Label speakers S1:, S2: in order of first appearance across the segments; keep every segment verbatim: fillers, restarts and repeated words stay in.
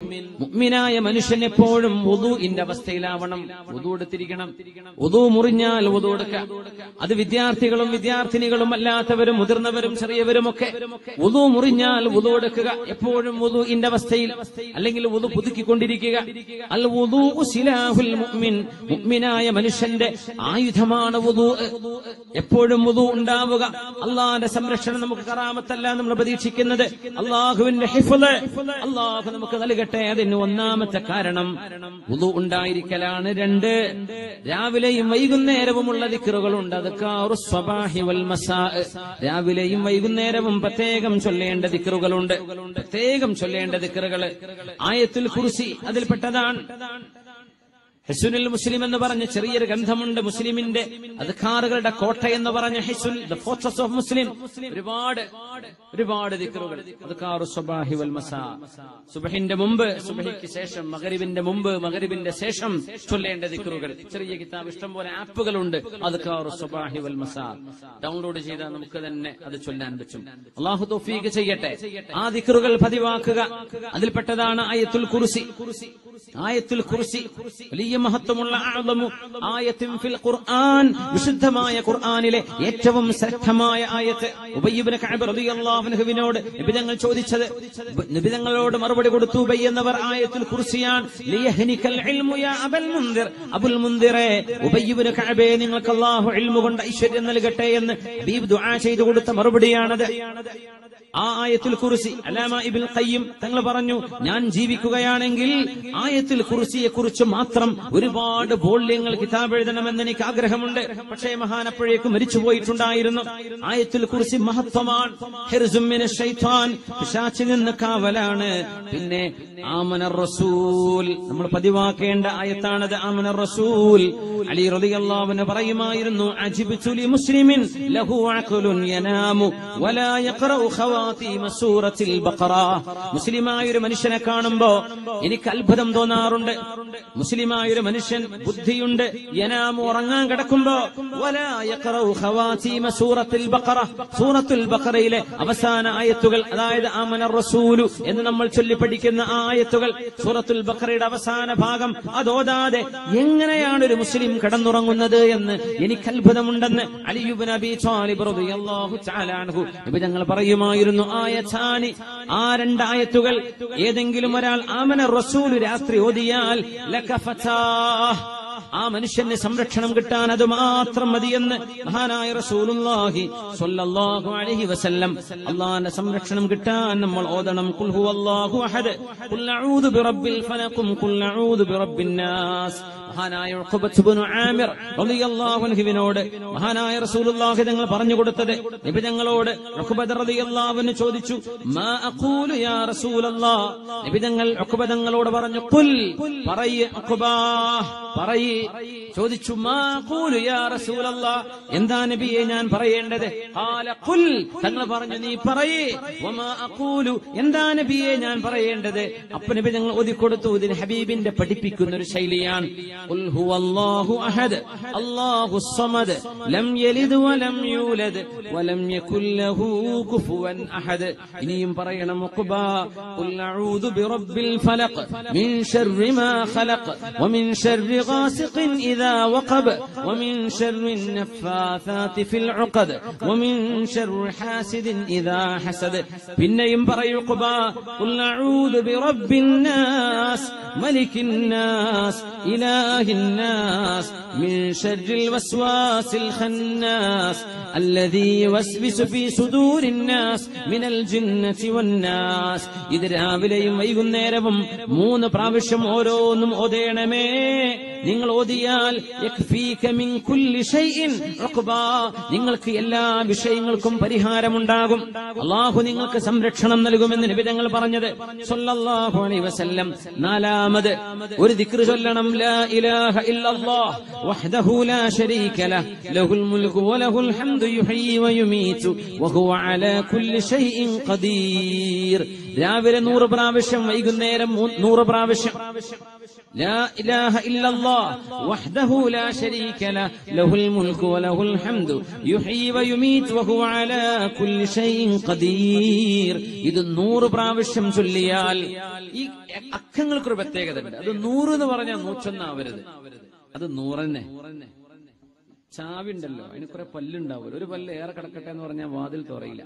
S1: മുഅ്മിനായ മനുഷ്യൻ എപ്പോഴും വുദൂഇന്റെ അവസ്ഥയിലാവണം. വുദൂ എടുത്തിരിക്കണം. വുദൂ മുറിഞ്ഞാൽ വുദൂ എടുക്കുക. അത് വിദ്യാർത്ഥികളും വിദ്യാർത്ഥിനികളും അല്ലാത്തവരും മുതിർന്നവരും ചെറിയവരും ഒക്കെ വുദൂ മുറിഞ്ഞാൽ വുദൂ എടുക്കുക. എപ്പോഴും വുദൂഇന്റെ അവസ്ഥയിൽ, അല്ലെങ്കിൽ വുദൂ പുതുക്കിക്കൊണ്ടിരിക്കുക. അൽ വുദൂഉ സിലാഹുൽ മുഅ്മിൻ, മുഅ്മിനായ മനുഷ്യന്റെ ആയുധമാണ് വുദൂ. എപ്പോഴും വുദൂ ഉണ്ടാവുക. അള്ളാഹുവിന്റെ സംരക്ഷണം നമുക്ക് കറാമത്തല്ല നമ്മൾ പ്രതീക്ഷിക്കുന്നത്, അള്ളാഹുവിന്റെ ഹിഫ്ള് അള്ളാഹു നമുക്ക് നൽകട്ടെ. അതിന് ഒന്നാമത്തെ കാരണം വുദൂ ഉണ്ടായിരിക്കലാണ്. രണ്ട്, രാവിലെയും വൈകുന്നേരവുമുള്ള ദിക്റുകളുണ്ട്. അദ്കാറുസ് സ്വബാഹി വൽ മസാ, രാവിലെയും വൈകുന്നേരവും പ്രത്യേകം ചൊല്ലേണ്ട ദിക്റുകളുണ്ട്. പ്രത്യേകം ചൊല്ലേണ്ട ദിക്റുകൾ ആയത്തുൽ കുർസി അതിൽപ്പെട്ടതാണ്. ഹിസ്നുൽ മുസ്ലിം എന്ന് പറഞ്ഞ ചെറിയൊരു ഗ്രന്ഥമുണ്ട് മുസ്ലിമിന്റെ അദ്കാറുകളുടെ കോട്ട എന്ന് പറഞ്ഞ ഹിസ്നുൽ ദ ഫോർട്രസ് ഓഫ് മുസ്ലിം. ഒരുപാട് ഒരുപാട് ദിക്റുകൾ അദ്കാറുസ് സ്വബാഹി വൽ മസാ, സുബ്ഹിന്റെ മുമ്പ്, സുബ്ഹിക്ക് ശേഷം, മഗ്രിബിന്റെ മുമ്പ്, മഗ്രിബിന്റെ ശേഷം ചൊല്ലേണ്ട ദിക്റുകൾ. ചെറിയ കിതാബ്, ഇഷ്ടം പോലെ ആപ്പുകളുണ്ട് അദ്കാറുസ് സ്വബാഹി വൽ മസാ. ഡൗൺലോഡ് ചെയ്താൽ നമുക്ക് തന്നെ അത് ചൊല്ലാൻ പറ്റും. അല്ലാഹു തൗഫീഖ് ചെയ്യട്ടെ. ആ ദിക്റുകൾ പതിവാക്കുക. അതിൽപ്പെട്ടതാണ് ആയത്തുൽ കുർസി. ആയത്തുൽ കുർസി വലിയ മഹത്വമുള്ള അഅ്ളമു ആയത്തിൻ ഫിൽ ഖുർആൻ, വിശുദ്ധമായ ഖുർആനിലെ ഏറ്റവും ശ്രേഷ്ഠമായ ആയത്ത്. ഉബയ്യ് ഇബ്നു കഅബ് റളിയല്ലാഹു അൻഹുവിനോട് നബി തങ്ങൾ ചോദിച്ചത്, നബി തങ്ങളോട് മറുപടി കൊടുത്തു. ഉബയ്യ് എന്നവർ ആയത്തുൽ കുർസിയാൻ. ലിയഹ്നികൽ ഇൽമു യാ അബൽ മുൻദിർ, അബുൽ മുൻദിറെ, ഉബയ്യ് ഇബ്നു കഅബേ, നിങ്ങൾക്ക് അല്ലാഹു ഇൽമു കൊണ്ട് ഐശ്വര്യം നൽകട്ടെ എന്ന് ഹബീബ് ദുആ ചെയ്തു കൊടുത്ത മറുപടിയാണത്. ആ ആയത്തുൽ കുർസി അല്ലാമ ഇബ്നുൽ ഖയ്യിം തങ്ങൾ പറഞ്ഞു, ഞാൻ ജീവിക്കുകയാണെങ്കിൽ ആയത്തുൽ കുർസിയെ കുറിച്ച് മാത്രം ഒരുപാട് വോള്യങ്ങൾ കിതാബ് എഴുതണമെന്ന് എനിക്ക് ആഗ്രഹമുണ്ട്. പക്ഷേ മഹാനപ്പോഴേക്കും മരിച്ചുപോയിട്ടുണ്ടായിരുന്നു. ആയത്തുൽ കുർസി മഹത്വമാണ്. ഹിർസും മിനശ് ശൈത്താൻ, പിശാചിൽ നിന്ന് കാവലാണ്. പിന്നെ ആമനർ റസൂൽ, നമ്മൾ പതിവാക്കേണ്ട ആയത്താണത്. ആമനർ റസൂൽ. അലി റളിയല്ലാഹു അൻഹു പറയുമായിരുന്നു, അജിബ്തു ലി മുസ്ലിമിൻ ലഹു അഖ്ലുൻ യനാമു വലാ യഖറഉ ഖവാതീമ സൂറത്തിൽ ബഖറ. മുസ്ലിമായ ഒരു മനുഷ്യനെ കാണുമ്പോ എനിക്ക് അത്ഭുതം തോന്നാറുണ്ട്. മുസ്ലിമായ ഒരു മനുഷ്യൻ ബുദ്ധിയുണ്ട്, യനാമു, ഉറങ്ങാൻ കിടക്കുമ്പോ, വലാ യഖറഉ ഖവാതീമ സൂറത്തിൽ ബഖറ, സൂറത്തുൽ ബഖറയിലെ അവസാന ആയത്തുകൾ, അതായത് ആമനർ റസൂലു എന്ന് നമ്മൾ ചൊല്ലി പഠിക്കുന്ന ആ ആയത്തുകൾ, സൂറത്തുൽ ബഖറയുടെ അവസാന ഭാഗം അതോതാതെ എങ്ങനെയാണ് ഒരു മുസ്ലിം കിടന്നുറങ്ങുന്നത് എന്ന് എനിക്ക് അത്ഭുതമുണ്ടെന്ന് അലി ഇബ്നു അബീ ത്വാലിബ് റളിയല്ലാഹു തആല അൻഹു നബി തങ്ങൾ പറയുമായിരുന്നു. ആയത്താനി, ആ രണ്ടായത്തുകൾ ഏതെങ്കിലും ഒരാൾ ആമനർ റസൂൽ രാത്രി ഓതിയാൽ ലകഫതാ, ആ മനുഷ്യന് സംരക്ഷണം കിട്ടാൻ അത് മാത്രം മതിയെന്ന് മഹാനായ റസൂലുള്ളാഹി സ്വല്ലല്ലാഹു അലൈഹി വസല്ലം. അല്ലാഹുവിന്റെ സംരക്ഷണം കിട്ടാൻ നമ്മൾ ഓതണം ഖുൽ ഹുവല്ലാഹു അഹദ്, ഖുൽ അഊദു ബിറബ്ബിൽ ഫലഖ്, ഖുൽ അഊദു ബിറബ്ബിൻ നാസ്. മഹാനായ ഉഖബത്ത് ഇബ്നു ആമിർ റളിയല്ലാഹു അൻഹുവിനോട് മഹാനായ റസൂലുള്ളാഹി തങ്ങൾ പറഞ്ഞു കൊടുത്തത്, നബി തങ്ങളോട് ഉഖബത്ത് റളിയല്ലാഹു അൻഹു ചോദിച്ചു, മാ അഖൂലു യാ റസൂലല്ലാഹ്. നബി തങ്ങൾ ഉഖബത്ത് തങ്ങളോട് പറഞ്ഞു, ഖുൽ, പറയ് ഉഖബാ, പറയ്. ചോദിച്ചു, മാ അഖൂലു യാ റസൂലല്ലാഹ്, എന്താ നബിയെ ഞാൻ പറയേണ്ടത്? ഖാല ഖുൽ, തങ്ങൾ പറഞ്ഞു, നീ പറയ്. വമാ അഖൂലു, എന്താ നബിയെ ഞാൻ പറയേണ്ടത്? അപ്പോൾ നബി തങ്ങൾ ഓതി കൊടുത്തു. ഇതിന് ഹബീബിന്റെ പഠിപ്പിക്കുന്ന ഒരു ശൈലിയാണ്. ഖുൽ ഹുവല്ലാഹു അഹദ് അല്ലാഹുസ് സമദ് ലം യലിദ് വലം യൂലദ് വലം യകുൽ ലഹു കുഫുവൻ അഹദ്. ഇനിയും പറയണം ഉഖബാ, ഖുൽ അഊദു ബിറബ്ബിൽ ഫലഖ് മിൻ ശർരി മാ ഖലഖ് വമിൻ ശർരി ഗാസിഖിൻ ഇദാ വഖബ് വമിൻ ശർരിൻ നഫ്ഫാഥാതി ഫിൽ ഉഖദ് വമിൻ ശർരി ഹാസിദിൻ ഇദാ ഹസദ്. പിന്നെയും പറയൂ ഉഖബാ, ഖുൽ അഊദു ബിറബ്ബിൻ നാസ് മലിക്കിൻ നാസ് ഇലാഹിൻ നാസ് മിൻ ശർരിൽ വസ്വാസിൽ ഖന്നാസ് അല്ലദീ യുവസ്വിസു ഫീ സുദൂരിൻ നാസ് മിനൽ ജിന്നതി വന്നാസ്. ഇത് രാവിലെയും വൈകുന്നേരവും മൂന്ന് പ്രാവശ്യം ഓരോന്നും ഓതേണമേ. നിങ്ങൾ ഓതിയാൽ യക്ഫീക മിൻ കുല്ലി ഷൈഇൻ ഉഖബാ, നിങ്ങൾക്ക് എല്ലാ വിഷയങ്ങൾക്കും പരിഹാരമുണ്ടാകും. അല്ലാഹു നിങ്ങൾക്ക് സംരക്ഷണം നൽകുമെന്ന് നബി തങ്ങൾ പറഞ്ഞത് സ്വല്ലല്ലാഹു അലൈഹി വസല്ലം. നാലാമത് ഒരു ദിക്ർ ചൊല്ലണം, ലാ ഇലാഹ ഇല്ലല്ലാഹ് വഹ്ദഹു ലാ ശരീക ലഹ് ലഹുൽ മുൽക്കു വലഹുൽ ഹംദു യുഹ്യി വയുമീതു വഹുവ അലാ കുല്ലി ഷൈഇൻ ഖദീർ. രാവിലെ നൂറ് പ്രാവശ്യം, വൈകുന്നേരം നൂറ് പ്രാവശ്യം. ലാ ഇലാഹ ഇല്ലല്ലാഹ് വഹ്ദഹു ലാ ശരീക ലഹു ലഹുൽ മുൽക്കു വലഹുൽ ഹംദു യുഹ്യി വയുമീതു വഹുവ അലാ കുല്ലി ഷൈഇൻ ഖദീർ. ഇത് നൂറ് പ്രാവശ്യം ചൊല്ലിയാൽ ഈ അക്കങ്ങൾക്കൊരു പ്രത്യേകതയുണ്ട്. അത് നൂറ് എന്ന് പറഞ്ഞാൽ നൂറ്റൊന്നാവരുത്, അത് നൂറന്നെ. ചാവി ഉണ്ടല്ലോ, അതിന് കുറെ പല്ലുണ്ടാവും. ഒരു പല്ല് ഏറെ കിടക്കട്ടെ എന്ന് പറഞ്ഞാൽ വാതിൽ തുറയില്ല.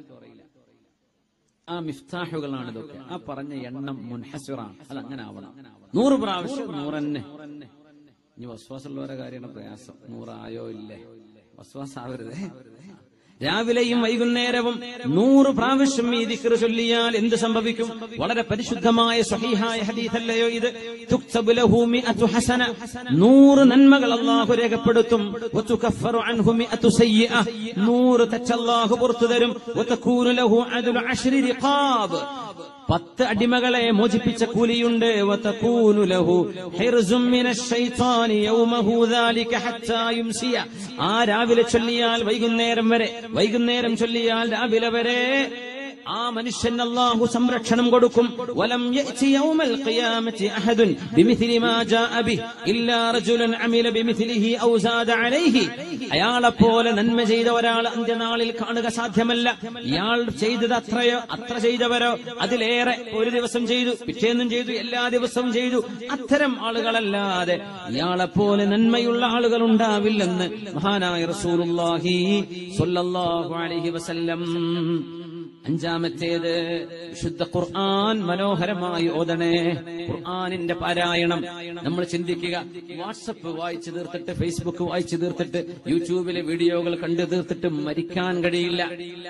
S1: ആ മിഫ്താഹുകളാണ് ഇതൊക്കെ. ആ പറഞ്ഞ എണ്ണം മുൻഹസിറാണ്, അത് അങ്ങനെ ആവണം. നൂറ് പ്രാവശ്യം നൂറന്നെ. ഇനി വസ്വാസുള്ളവരുടെ കാര്യമാണ് പ്രയാസം. നൂറായോ ഇല്ലേ, വസ്വാസാവരുതേ. രാവിലെയും വൈകുന്നേരവും നൂറ് പ്രാവശ്യം ഈ ദിക്ർ ചൊല്ലിയാൽ എന്ത് സംഭവിക്കും? വളരെ പരിശുദ്ധമായ സ്വഹീഹായ ഹദീസല്ലയോ ഇത്? തുക്തബു ലഹു മിഅതു ഹസന, നൂറ് നന്മകൾ അല്ലാഹു രേഖപ്പെടുത്തും. വതുകഫറു അൻഹു മിഅതു സയ്യിഅ, നൂറ് തെറ്റ് അല്ലാഹു പുറത്തു തരും. വതകൂനു ലഹു അദ്ലു അശ്രി റിഖാബ്, പത്ത് അടിമകളെ മോചിപ്പിച്ച കൂലിയുണ്ട്. വതകൂനു ലഹു ഹിർസും മിനശ് ശൈത്താനി യൗമഹു ദാലിക ഹത്താ യുംസിയ. ആ രാവിലെ ചൊല്ലിയാൽ വൈകുന്നേരം വരെ, വൈകുന്നേരം ചൊല്ലിയാൽ രാവിലെ വരെ ആ മനുഷ്യൻ അല്ലാഹു സംരക്ഷണം കൊടുക്കും. വലം യഅതി യൗമൽ ഖിയാമത്തി അഹദുൻ ബിമിസ്ലി മാ ജാഅ ബി ഇല്ലാ റജുലുൻ അമില ബിമിസ്ലിഹി ഔ സാദ അലൈഹി. അയാളെപ്പോലെ നന്മ ചെയ്ത ഒരാൾ അന്ത്യനാളിൽ കാണുക സാധ്യമല്ല. ഇയാൾ ചെയ്തത് അത്രയോ അത്ര ചെയ്തവരോ അതിലേറെ ഒരു ദിവസം ചെയ്തു, പിറ്റേന്നും ചെയ്തു, എല്ലാ ദിവസവും ചെയ്തു, അത്തരം ആളുകളല്ലാതെ ഇയാളെപ്പോലെ നന്മയുള്ള ആളുകൾ ഉണ്ടാവില്ലെന്ന് മഹാനായ റസൂലുള്ളാഹി സ്വല്ലല്ലാഹു അലൈഹി വസല്ലം. അഞ്ചാമത്തേത് വിശുദ്ധ ഖുർആൻ മനോഹരമായി ഓതണേ. ഖുർആനിന്റെ പാരായണം നമ്മൾ ചിന്തിക്കുക. വാട്സപ്പ് വായിച്ചു തീർത്തിട്ട്, ഫേസ്ബുക്ക് വായിച്ചു തീർത്തിട്ട്, യൂട്യൂബിലെ വീഡിയോകൾ കണ്ടു തീർത്തിട്ട് മരിക്കാൻ കഴിയില്ല.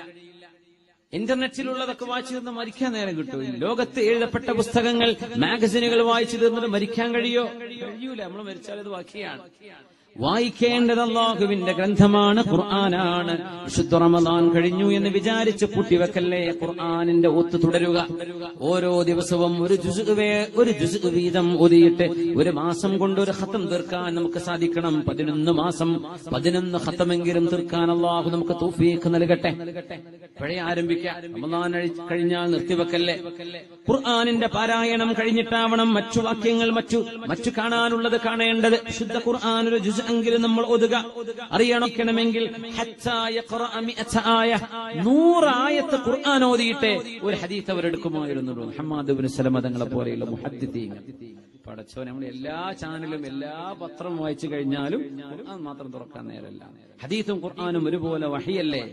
S1: ഇന്റർനെറ്റിലുള്ളതൊക്കെ വായിച്ചു തീർന്ന് മരിക്കാൻ നേരം കിട്ടും. ലോകത്ത് എഴുതപ്പെട്ട പുസ്തകങ്ങൾ, മാഗസിനുകൾ വായിച്ചു തീർന്നിട്ട് മരിക്കാൻ കഴിയോ? കഴിയൂല. നമ്മൾ മരിച്ചാൽ അത് ബാക്കിയാണ്. വായിക്കേണ്ടത് അല്ലാഹുവിന്റെ ഗ്രന്ഥമാണ്, ഖുർആനാണ്. വിശുദ്ധ റമദാൻ കഴിഞ്ഞു എന്ന് വിചാരിച്ച് കൂട്ടിവെക്കല്ലേ. ഖുർആനിന്റെ ഒത്തു തുടരുക. ഓരോ ദിവസവും ഒരു ജുസ്ഉ ഒരു ജുസ്ഉ വീതം ഓതിയിട്ട് ഒരു മാസം കൊണ്ട് ഒരു ഖത്തം തീർക്കാൻ നമുക്ക് സാധിക്കണം. പതിനൊന്ന് മാസം പതിനൊന്ന് ഖത്തമെങ്കിലും തീർക്കാൻ അല്ലാഹു നമുക്ക് തൗഫീഖ് നൽകട്ടെ. പഴയ ആരംഭിക്കാം. റമദാൻ കഴിഞ്ഞാൽ നിർത്തിവെക്കല്ലേ. ഖുർആനിന്റെ പാരായണം കഴിഞ്ഞിട്ടാവണം മറ്റു വാക്യങ്ങൾ, മറ്റു മറ്റു കാണാനുള്ളത് കാണേണ്ടത്. വിശുദ്ധ ഖുർആൻ ഒരു ജുസ് എങ്കിലും നമ്മൾ ഒതുക. അറിയണമെങ്കിൽ നൂറ് ആയത്ത് ഖുർആൻ ഓതിയിട്ട് ഒരു ഹദീസ് അവരെടുക്കുമായിരുന്നുള്ളൂ. മുഹമ്മദ് ഇബ്നു സലമ തങ്ങളെ പോലെയുള്ള മുഹദ്ദിഥീങ്ങൾ. പടച്ചോ, നമ്മൾ എല്ലാ ചാനലും എല്ലാ പത്രം വായിച്ചു കഴിഞ്ഞാലും ഖുർആൻ മാത്രം തുറക്കാൻ നേരല്ല. ഹദീസും ഖുർആനും ഒരുപോലെ വഹിയല്ലേ.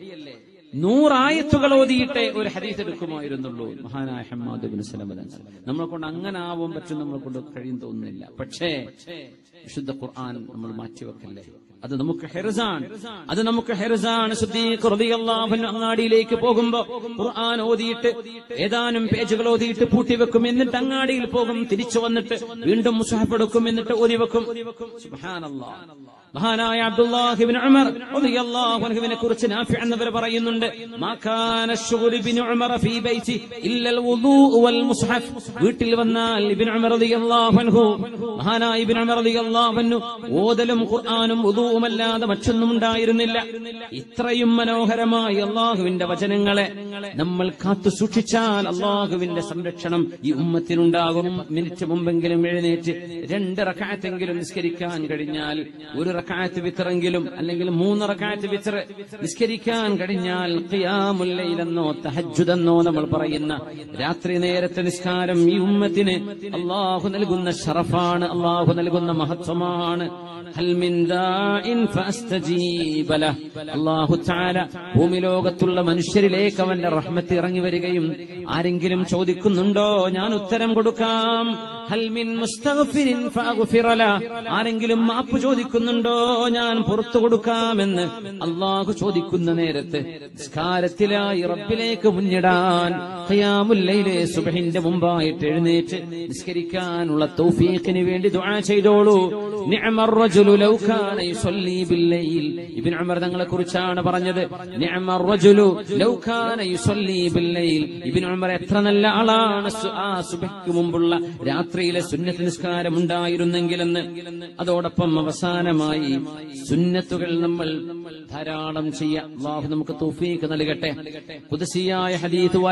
S1: നൂറായത്തുകൾ ഓതിയിട്ട് ഒരു ഹദീസ് എടുക്കുമായിരുന്നുള്ളൂ മഹാനായ ഹമ്മാദ് ഇബ്നു സലമ തങ്ങൾ. നമ്മളെ കൊണ്ട് അങ്ങനെ ആവാൻ പറ്റും, നമ്മളെ കൊണ്ട് കഴിയും തോന്നുന്നില്ല. പക്ഷേ വിശുദ്ധ ഖുർആൻ നമ്മൾ മാറ്റിവെക്കല്ലേ. അത് നമുക്ക് ഹിർസാണ്, അത് നമുക്ക് ഹിർസാണ്. സിദ്ദീഖ് റളിയല്ലാഹു അൻഹു അങ്ങാടിയിലേക്ക് പോകുമ്പോ ഖുർആൻ ഓതിയിട്ട് ഏതാനും പേജുകൾ ഓതിയിട്ട് പൂട്ടിവെക്കും. എന്നിട്ട് അങ്ങാടിയിൽ പോകും, തിരിച്ചു വന്നിട്ട് വീണ്ടും മുസ്ഹഫ് എടുക്കും, എന്നിട്ട് ഓതിവെക്കും. സുബ്ഹാനല്ലാഹ്. മഹാനായ അബ്ദുല്ലാഹി ഇബ്നു ഉമർ റളിയല്ലാഹു അൻഹുവിനെ കുറിച്ച് നാഫി എന്നവർ പറയുന്നുണ്ട്, മാ കാന ശുഗ്ലു ഇബ്നു ഉമർ ഫീ ബൈതി ഇല്ലൽ വുദൂഉ വൽ മുസ്ഹഫ്. വീട്ടിൽ വന്നാൽ ഇബ്നു ഉമർ റളിയല്ലാഹു അൻഹു, മഹാനായ ഇബ്നു ഉമർ റളിയല്ലാഹു അൻഹു ഓതലും ഖുർആനും വുദൂഉമല്ലാതെ മറ്റൊന്നും ഉണ്ടായിരുന്നില്ല. ഇത്രയും മനോഹരമായി അല്ലാഹുവിന്റെ വചനങ്ങളെ നമ്മൾ കാത്തു സൂക്ഷിച്ചാൽ അല്ലാഹുവിന്റെ സംരക്ഷണം ഈ ഉമ്മത്തിനുണ്ടാകും. മിനിറ്റ് മുമ്പെങ്കിലും എഴുന്നേറ്റ് രണ്ട് റക്അത്തെങ്കിലും നിസ്കരിക്കാൻ കഴിഞ്ഞാൽ, ഒരു റക്അത്ത് വിത്റെങ്കിലും അല്ലെങ്കിൽ മൂന്ന് റക്അത്ത് വിത്ർ നിസ്കരിക്കാൻ കഴിഞ്ഞാൽ, ഖിയാമുൽ ലൈലെന്നോ തഹജ്ജുദെന്നോ നമ്മൾ പറയുന്ന രാത്രി നേരത്തെ നിസ്കാരം ഈ ഉമ്മത്തിന് അല്ലാഹു നൽകുന്ന ശറഫാണ്, അല്ലാഹു നൽകുന്ന മഹത്വമാണ്. ഹൽ മിൻ ദാഇൻ ഫഅസ്തജീബ ലഹ്. അല്ലാഹു തആല ഭൂമി ലോകത്തുള്ള മനുഷ്യരിലേക്ക് അവന്റെ റഹ്മത്ത് ഇറങ്ങി വരികയും ആരെങ്കിലും ചോദിക്കുന്നുണ്ടോ ഞാൻ ഉത്തരം കൊടുക്കാം. ഹൽ മിൻ മുസ്തഗ്ഫിരിൻ ഫഅഗ്ഫിറ ലഹ്. ആരെങ്കിലും മാപ്പ് ചോദിക്കുന്നുണ്ടോ ഞാൻ പുറത്തു കൊടുക്കാമെന്ന് അല്ലാഹു ചോദിക്കുന്ന നേരത്ത് നിസ്കാരത്തിലായി റബ്ബിലേക്ക് മുന്നിടാൻ ഖിയാമുൽ ലൈലെ സുബ്ഹിന്റെ മുമ്പായിട്ട് എഴുന്നേറ്റ് നിസ്കരിക്കാനുള്ള തൗഫീഖിന് വേണ്ടി ദുആ ചെയ്തോളൂ. നിഅമർ റജുലു ലൗ കാന യുസല്ലി ബിൽ ലൈൽ. ഇബ്നു ഉമർ തങ്ങളെ കുറിച്ചാണ് പറഞ്ഞത്, നിഅമർ റജുലു ലൗ കാന യുസല്ലി ബിൽ ലൈൽ. ഇബ്നു ഉമർ എത്ര നല്ല ആളാണ്, ആ സുബ്ഹിക്ക് മുമ്പുള്ള രാത്രിയിലെ സുന്നത്ത് നിസ്കാരം ഉണ്ടായിരുന്നെങ്കിലെന്ന്. അതോടൊപ്പം അവസാനമായി സുന്നത്തുകൾ നമ്മൾ ധാരാളം ചെയ്യാം. അല്ലാഹു നമുക്ക് തൗഫീഖ് നൽകട്ടെ. ഖുദ്സിയായ ഹദീസ് വലാ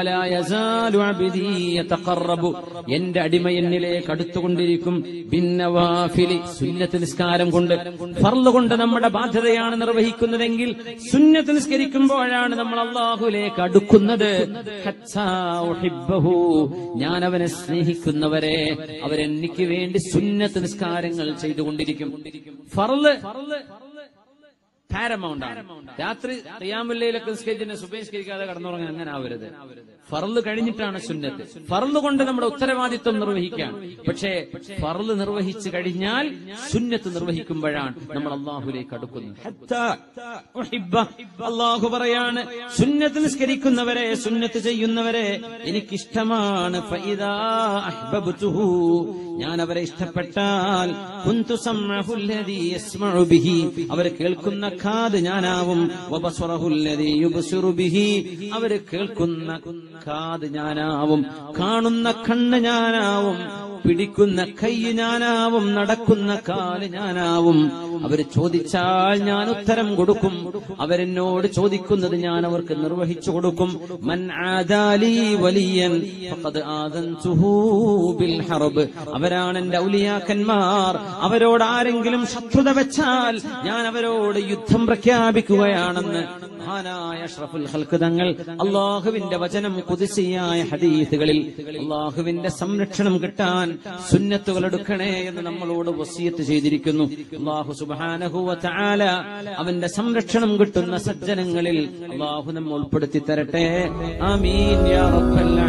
S1: യസാലു അബ്ദി യതഖറബു, എന്റെ അടിമ എന്നിലേക്ക് അടുത്തുകൊണ്ടിരിക്കും ബിന്നവാഫിലി, സുന്നത്ത് നിസ്കാരം കൊണ്ട്. ഫർള് കൊണ്ട് നമ്മുടെ ബാധ്യതയാണ് നിർവഹിക്കുന്നതെങ്കിൽ സുന്നത്ത് നിസ്കരിക്കുമ്പോഴാണ് നമ്മൾ അല്ലാഹുവിലേക്ക് അടുക്കുന്നത്. ഹത്താ ഉഹിബ്ബഹു, ഞാൻ അവനെ സ്നേഹിക്കുന്നവരെ അവരെനിക്ക് വേണ്ടി സുന്നത്ത് നിസ്കാരങ്ങൾ ചെയ്തുകൊണ്ടിരിക്കും. ഫർള് പാരമൗണ്ട് ആണ്. രാത്രി ഖിയാമുൽ ലൈലൊക്കെ നിസ്കരിച്ചിട്ട് സുബഹി നിസ്കരിക്കാതെ കടന്നുറങ്ങാൻ അങ്ങനെ ആവരുത്. ഫർള് കഴിഞ്ഞിട്ടാണ് സുന്നത്ത്. ഫർള് കൊണ്ട് നമ്മുടെ ഉത്തരവാദിത്വം നിർവഹിക്കാം. പക്ഷേ ഫർള് നിർവഹിച്ചു കഴിഞ്ഞാൽ സുന്നത്ത് നിർവഹിക്കുമ്പോഴാണ് നമ്മൾ അല്ലാഹുവിലേക്ക് അടുക്കുന്നത്. ഹത്താ ഉഹിബ്ബ, അല്ലാഹു പറയാണ് സുന്നത്ത് നിസ്കരിക്കുന്നവരെ, സുന്നത്ത് ചെയ്യുന്നവരെ എനിക്കിഷ്ടമാണ്. ഫഇദാ അഹ്ബബ്തുഹു, ഞാൻ അവരെ ഇഷ്ടപ്പെട്ടാൽ കുന്തു സമഅഹു അല്ലദീ യസ്മഉ ബിഹി, അവർ കേൾക്കുന്ന കാത് ഞാനാവും. വബസറഹു അല്ലദീ യുബ്സിറു ബിഹി, അവർ കേൾക്കുന്ന കാത് ഞാനാവും. കാണുന്ന കണ്ണ് ഞാനാവും. പിടിക്കുന്ന കൈ ഞാനാവും. നടക്കുന്ന കാല് ഞാനാവും. അവർ ചോദിച്ചാൽ ഞാൻ ഉത്തരം കൊടുക്കും. അവരെന്നോട് ചോദിക്കുന്നത് ഞാൻ അവർക്ക് നിർവഹിച്ചു കൊടുക്കും. മൻ ആദാലി വലിയൻ ഫഖദ് ആദൻതുഹു ബിൽ ഹർബ്, അവരാണ് എന്റെ ഔലിയാക്കന്മാർ. അവരോട് ആരെങ്കിലും ശത്രുത വെച്ചാൽ ഞാൻ അവരോട് യുദ്ധം പ്രഖ്യാപിക്കുകയാണെന്ന് മഹാനായ അഷ്റഫുൽ ഖൽഖ് തങ്ങൾ അല്ലാഹുവിന്റെ വചനം ഖുദ്സിയായ ഹദീസുകളിൽ അല്ലാഹുവിന്റെ സംരക്ഷണം കിട്ടാൻ സുന്നത്തുകൾ എടുക്കണേ എന്ന് നമ്മളോട് വസിയത്ത് ചെയ്തിരിക്കുന്നു. അല്ലാഹു സുബ്ഹാനഹു വ തആല അവന്റെ സംരക്ഷണം കിട്ടുന്ന സജ്ജനങ്ങളിൽ അല്ലാഹു നമ്മെ ഉൾപ്പെടുത്തി തരട്ടെ. ആമീൻ യാ റബ്ബൽ